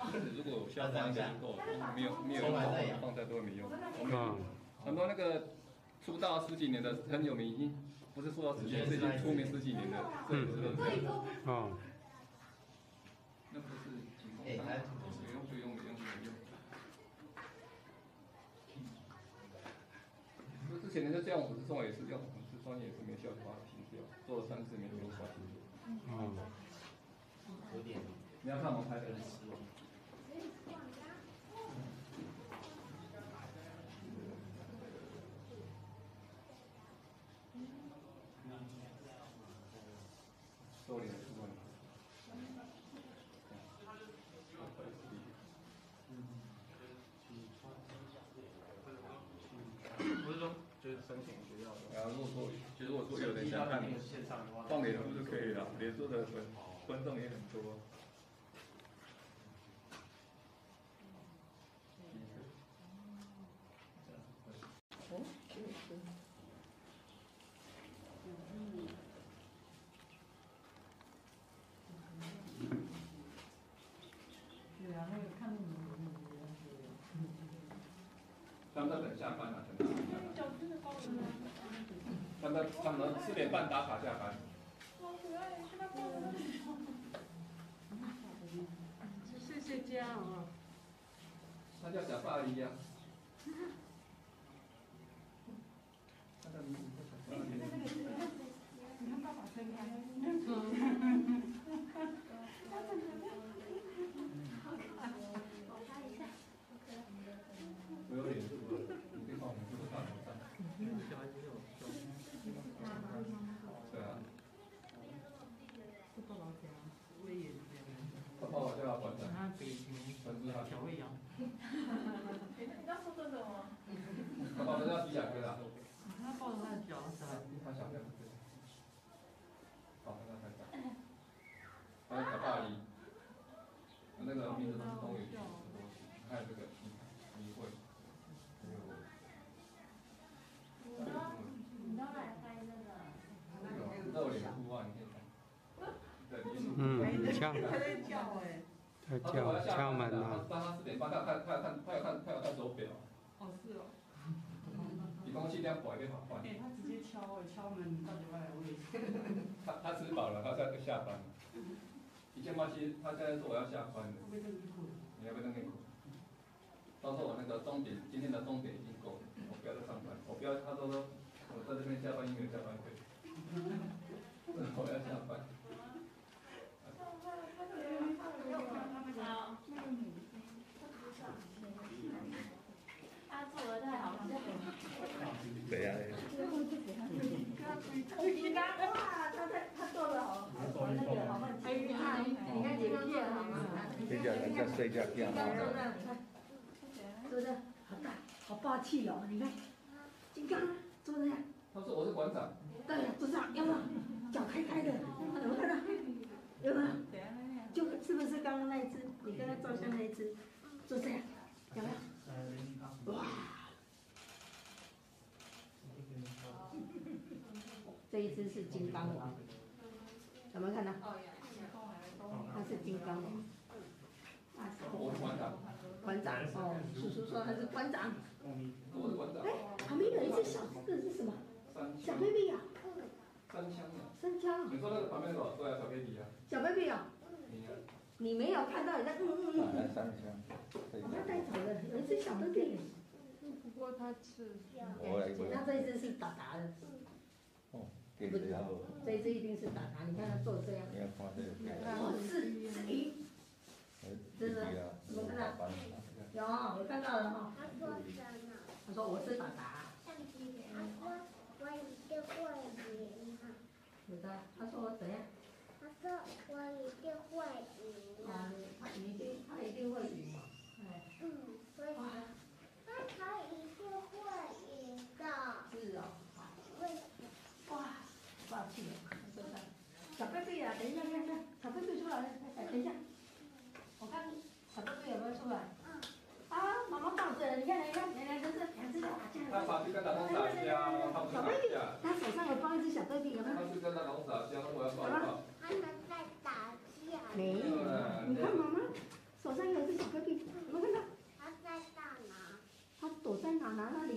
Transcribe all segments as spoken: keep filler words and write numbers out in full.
如果需要放一个够，没有没有用放在都没用。嗯，很多那个出道十几年的很有名，已经不是出道十几年，是已经出名十几年的摄影师都这样。哦。那不是仅供参考，有用就用，没用就没用。就之前人家这样，我是说也是用，是专业也是没效，就把它停掉，做了三次没没有效。嗯。有点。你要看我们拍的很失望。收敛出问题。不是说就是申请学校的。然后如果说，其实我说有人想看放脸书就可以了，脸书的观观众也很多。哦，这个是。嗯。对啊，那个看那么多那个样子。他们在等下班啊，等他下班。他们他们四点半打卡下班。好可爱，看他抱着那个。谢谢家啊。他叫小大姨呀。他的名字叫小大姨。你看爸爸撑开。嗯。好可爱，我拍一下。我有脸书了，你可以放脸书大头上。小孩子有对啊。是爸爸家，我也是。他爸爸叫他馆长。他北京调味羊。你刚说这种吗？他爸爸叫吉雅哥啊。他抱着他的脚是吧？他小哥。好，那开始。还有小大姨。那个名字都是东语，还有这个迷会。你都你都来拍那个露脸书啊，你可以看。嗯，敲。他在叫哎。他叫敲门啊。当他四点半，他看他看他有看他有看手表。哦，是哦。比空气这样拐就好换。哎，他直接敲哎，敲门到底要来喂。他他吃饱了，他在下班了。以前嘛，其实他现在说我要下班了。你要不要扔内裤？到时候我那个钟点，今天的钟点已经够了，我不要再上班，我不要。他说说，我在这边下班因为有下班费，我要下班。好，那个女生，他做的太好笑了。对呀。你看哇，他在他做的好，好那个好慢。哎，你看，你看这个片好吗？睡觉人家睡觉片啊。你看，是不是好大，好霸气哦？你看，金刚做这样。他说我是馆长。对，就这样，有没有？脚开开的，有没有看到？有没有？就是不是刚刚那一只？你刚刚照相那一只，就这样，有没有？哇！这一只是金刚王，有没有看到？它是金刚王。我是馆长。馆长哦，叔叔说他是馆长。我是馆长。哎，旁边有一只小这个是什么？小 baby 啊。三枪啊。三枪。你说那个旁边有对啊，小 baby 啊。小 baby 啊。你没有看到你在嗯嗯嗯。三枪。把它带走了，有一只小 baby。不过它是。那这一只是达达的。哦。不知道。这一只一定是达达，你看它做这样。你要看这个。哦，是是鱼。真的，我看到，有，我看到了哈。他说什么？他说我是达达。相机给他说我一定会赢哈。有的，他说我怎样？他说我一定会赢啊。他一定，他一定会赢嘛。哎。嗯，所以他他一定会赢的。是哦，好。为什么？哇，霸气哦，真的。小贝贝啊，等一下，等一下，小贝贝出来了，等一下。我看小贝贝有没有出来？嗯。啊，妈妈抱着，你看，你看，你看，这是两只在打架。他跑去跟老公打架，他不是打架。他手上有抱一只小贝贝，有没有？他是跟他老公打架，我要抱抱。他们在打架。没有。你看，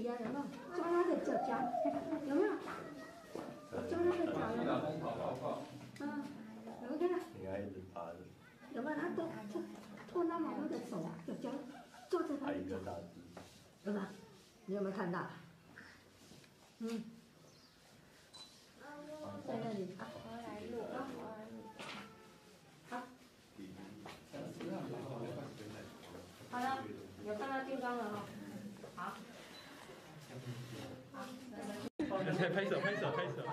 里呀，有没有？抓它的脚脚，有没有？抓它的脚有没有？嗯，有没有看到？ 你还一直爬着。 有没有？它都拖拖那妈妈的手脚脚，抓着它的脚，有没有？你有没有看到？嗯，在那里啊。好。好了，有看到金刚了哈。好。 拍拍手，拍手，拍手。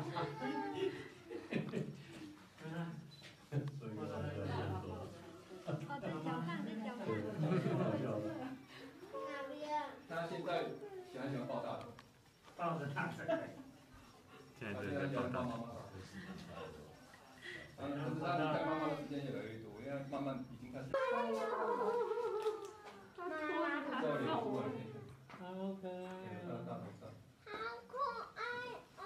哦，在脚上，在脚上。哪边？ 他现在喜欢喜欢抱大的， 抱着大的。现在在抱大的。 嗯，可是他离开妈妈的时间越来越多，因为慢慢已经开始。 妈妈， 照脸部啊， 好可爱。 大大头上。 好可爱哦！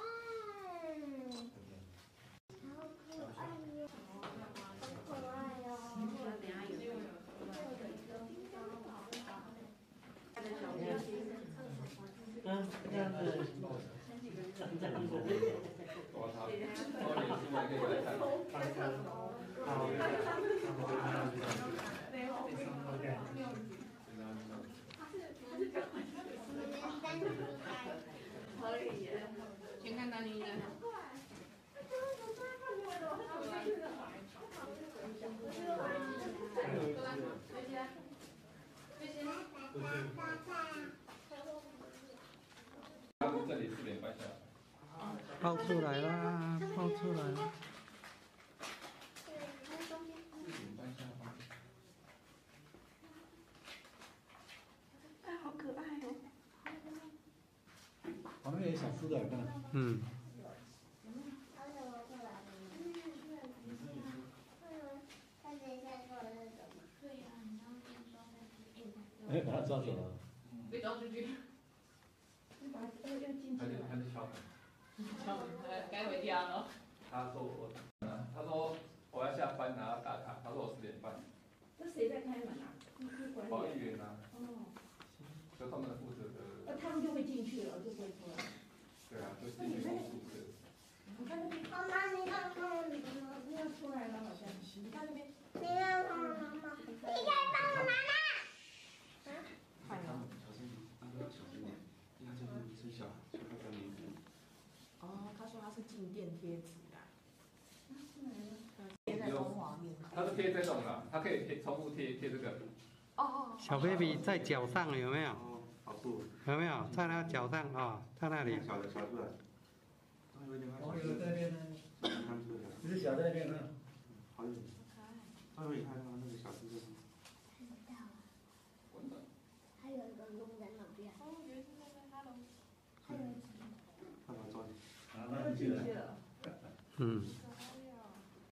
好可爱哟！好可爱哟！ 嗯，这样子。这样子。 多他，照脸部还可以来看。 好。 可以耶，先看到你的。 他们这里四点半下来。 抱出来啦，抱出来了。 四点半下班。 哎，好可爱哦！ 旁边有小吃的，看。 嗯。 哎，把它抓走了。 被抓出去。把它又进去还是了。 还是敲门。 敲门，该回家了。 他说我，他说我要下班拿打卡，他说我四点半。 那谁在开门啊？ 保育员啊。 哦。 就他们的负责的。 那他们就会进去了，就不会出来。 对啊，就进去宿舍。 你看那边，妈妈，你看看，你你要出来了好像。你看那边。你看爸爸妈妈。你看爸爸妈妈。啊？快了。 小声点，小声点，因为这个是小小孩在里面。 哦，他说他是静电贴纸的。贴在中华面。 他是贴这种的，他可以贴重复贴贴这个。 哦。 小 baby 在脚上有没有？ 哦，好酷。 有没有在他脚上啊？在那里。 小的小出来。 哦，有在那边呢。 不是小在那边呢。好远。稍微看看那个小猪。 还有一个龙在那边。哦，原来是那个哈喽。还有一只。 看他抓你。 啊，那进去了。 嗯。